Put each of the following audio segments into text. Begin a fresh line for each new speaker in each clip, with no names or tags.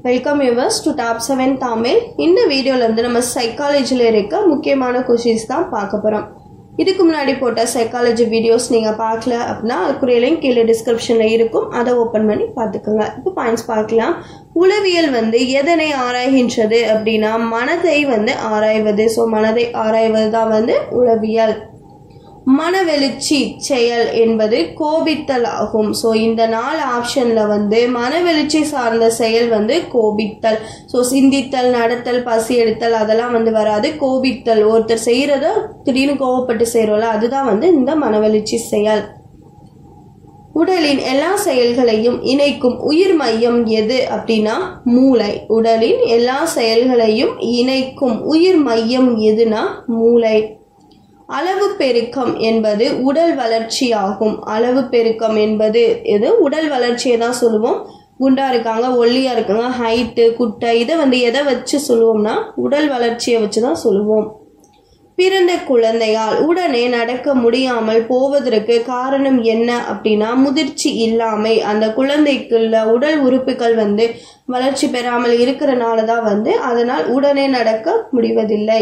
Welcome yours to top 7 Tamil. இந்த வீடியோல இருந்து நம்ம சைக்காலஜில இருக்க முக்கியமான கொஸ்டின்ஸ் தான் பார்க்க போறோம். இதுக்கு முன்னாடி போட்ட சைக்காலஜி வீடியோஸ் நீங்க பார்க்கல அப்படின்னா அதுக்குரிய லிங்க் கீழே டிஸ்கிரிப்ஷன்ல இருக்கும், அதை ஓபன் பண்ணி பார்த்துக்கோங்க. இப்போ பாயிண்ட்ஸ் பார்க்கலாம். உளவியல் எதனை ஆராய்கின்றது அப்படின்னா மனதை ஆராய்வது. ஸோ மனதை ஆராய்வது தான் உளவியல். மனவெழுச்சி செயல் என்பது கோபித்தல் ஆகும். ஸோ இந்த 4 ஆப்ஷன்ல மனவெழுச்சி சார்ந்த செயல் கோபித்தல். ஸோ சிந்தித்தல், நடத்தல், பசி எடுத்தல் அதெல்லாம் வராது. கோபித்தல், ஒருத்தர் செய்யறத திடீர்னு கோவப்பட்டு செய்யறோம்ல, அதுதான் இந்த மனவெழுச்சி செயல். உடலின் எல்லா செயல்களையும் இணைக்கும் உயிர் மையம் எது அப்படின்னா மூளை. உடலின் எல்லா செயல்களையும் இணைக்கும் உயிர் மையம் எதுனா மூளை. அளவு பெருக்கம் என்பது உடல் வளர்ச்சி ஆகும். அளவு பெருக்கம் என்பது எது? உடல் வளர்ச்சியை தான் சொல்லுவோம். குண்டா இருக்காங்க, ஒல்லியா இருக்காங்க, ஹைட்டு, குட்டை, இதை எதை வச்சு சொல்லுவோம்னா உடல் வளர்ச்சியை வச்சுதான் சொல்லுவோம். பிறந்த குழந்தையால் உடனே நடக்க முடியாமல் போவதற்கு காரணம் என்ன அப்படின்னா முதிர்ச்சி இல்லாமை. அந்த குழந்தைக்குள்ள உடல் உறுப்புகள் வளர்ச்சி பெறாமல் இருக்கிறனாலதான் அதனால் உடனே நடக்க முடிவதில்லை.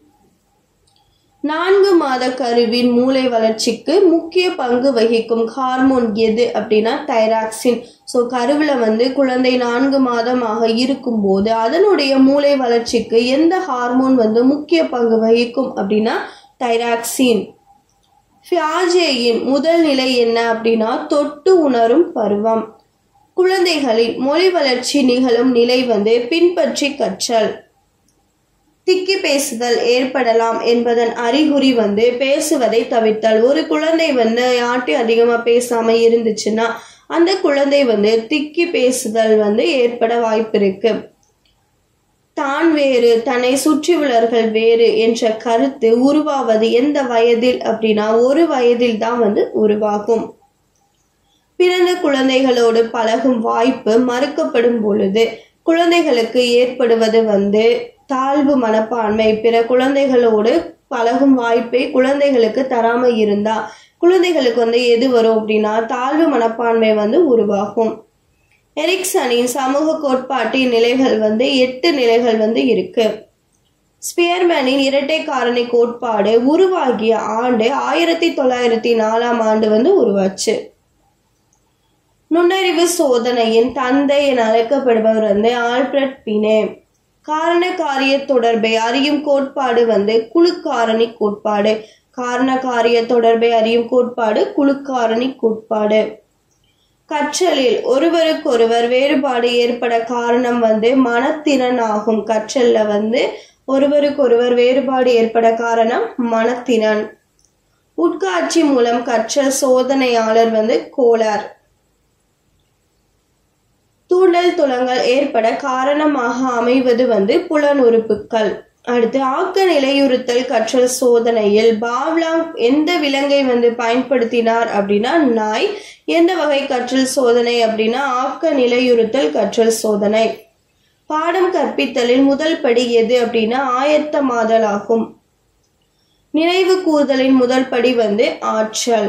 4 மாத கருவின் மூளை வளர்ச்சிக்கு முக்கிய பங்கு வகிக்கும் ஹார்மோன் எது அப்படின்னா தைராக்சின். ஸோ கருவில் குழந்தை 4 மாதமாக இருக்கும்போது அதனுடைய மூளை வளர்ச்சிக்கு எந்த ஹார்மோன் முக்கிய பங்கு வகிக்கும் அப்படின்னா தைராக்சின். பியாஜேயின் முதல் நிலை என்ன அப்படின்னா தொட்டு உணரும் பருவம். குழந்தைகளின் மொழி வளர்ச்சி நிகழும் நிலை பின்பற்றி கற்றல். திக்கி பேசுதல் ஏற்படலாம் என்பதன் அறிகுறி பேசுவதை தவிர்த்தல். ஒரு குழந்தை யார்ட்டையும் அதிகமா பேசாம இருந்துச்சுன்னா அந்த குழந்தை திக்கி பேசுதல் ஏற்பட வாய்ப்பு இருக்கு. தான் வேறு, தன்னை சுற்றியுள்ளவர்கள் வேறு என்ற கருத்து உருவாவது எந்த வயதில் அப்படின்னா 1 வயதில் தான் உருவாகும். பிறந்த குழந்தைகளோடு பழகும் வாய்ப்பு மறுக்கப்படும் பொழுது குழந்தைகளுக்கு ஏற்படுவது தாழ்வு மனப்பான்மை. பிற குழந்தைகளோடு பழகும் வாய்ப்பை குழந்தைகளுக்கு தராம இருந்தா குழந்தைகளுக்கு எது வரும் அப்படின்னா தாழ்வு மனப்பான்மை உருவாகும். எரிக்சனின் சமூக கோட்பாட்டின் நிலைகள் 8 நிலைகள் இருக்கு. ஸ்பியர்மேனின் இரட்டை காரணி கோட்பாடு உருவாகிய ஆண்டு 1904ஆம் ஆண்டு உருவாச்சு. நுண்ணறிவு சோதனையின் தந்தை என அழைக்கப்படுபவர் ஆல்பிரட் பினே. காரண காரிய தொடர்பை அறியும் கோட்பாடு குழு காரணி கோட்பாடு. காரண காரிய தொடர்பை அறியும் கோட்பாடு குழு காரணி கோட்பாடு. கற்றலில் ஒருவருக்கொருவர் வேறுபாடு ஏற்பட காரணம் மனத்திறன் ஆகும். கற்றல்ல ஒருவருக்கொருவர் வேறுபாடு ஏற்பட காரணம் மனத்திறன். உட்காட்சி மூலம் கற்றல் சோதனையாளர் கோலர். தூண்டல் துலங்கள் ஏற்பட காரணமாக அமைவது புலன் உறுப்புகள். அடுத்து ஆக்க நிலையுறுத்தல் கற்றல் சோதனையில் பாவ்லாங் எந்த விலங்கை பயன்படுத்தினார் அப்படின்னா நாய். எந்த வகை கற்றல் சோதனை அப்படின்னா ஆக்க நிலையுறுத்தல் கற்றல் சோதனை. பாடம் கற்பித்தலில் முதல் படி எது அப்படின்னா ஆயத்தமாதல் ஆகும். நினைவு கூர்தலின் முதல் படி ஆற்றல்.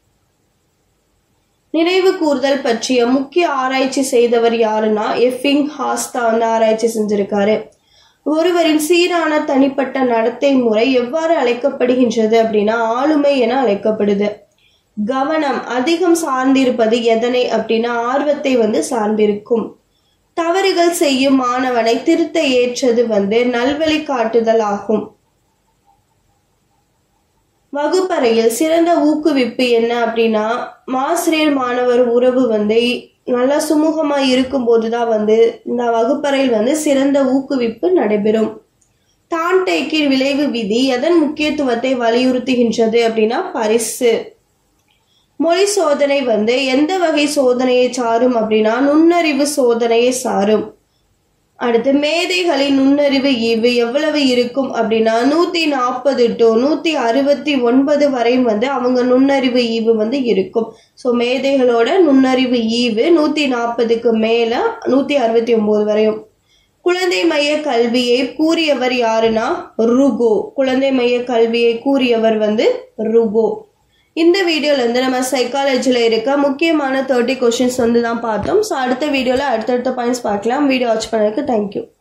நினைவு கூர்தல் பற்றிய முக்கிய ஆராய்ச்சி செய்தவர் யாருன்னா எஃபிங் ஹாஸ்தா ஆராய்ச்சி செஞ்சிருக்காரு. ஒருவரின் சீரான தனிப்பட்ட நடத்தை முறை எவ்வாறு அழைக்கப்படுகின்றது அப்படின்னா ஆளுமை என அழைக்கப்படுது. கவனம் அதிகம் சார்ந்திருப்பது எதனை அப்படின்னா ஆர்வத்தை சார்ந்திருக்கும். தவறுகள் செய்யும் மாணவனை திருத்த ஏற்றது நல்வழி காட்டுதல் ஆகும். வகுப்பறையில் சிறந்த ஊக்குவிப்பு என்ன அப்படின்னா ஆசிரியர் மாணவர் உறவு நல்லா சுமூகமா இருக்கும் போதுதான் இந்த வகுப்பறையில் சிறந்த ஊக்குவிப்பு நடைபெறும். டான்டேக்கின் விளைவு விதி எதன் முக்கியத்துவத்தை வலியுறுத்துகின்றது அப்படின்னா பரிசு. மொழி சோதனை எந்த வகை சோதனையை சாரும் அப்படின்னா நுண்ணறிவு சோதனையை சாரும். அடுத்து மேதைகளின் நுண்ணறிவு ஈவு எவ்வளவு இருக்கும் அப்படின்னா 140 to 169 வரையும் அவங்க நுண்ணறிவு ஈவு இருக்கும். ஸோ மேதைகளோட நுண்ணறிவு ஈவு 140க்கு மேல 169 வரையும். குழந்தை மைய கல்வியை கூறியவர் யாருன்னா ருகோ. குழந்தை மைய கல்வியை கூறியவர் ருகோ. இந்த வீடியோலேருந்து நம்ம சைக்காலஜியில் இருக்க முக்கியமான 30 கொஷின்ஸ் வந்து தான் பார்த்தோம். ஸோ அடுத்த வீடியோவில் அடுத்தடுத்த பாயிண்ட்ஸ் பார்க்கலாம். வீடியோ வாட்ச் பண்ணதுக்கு தேங்க்யூ.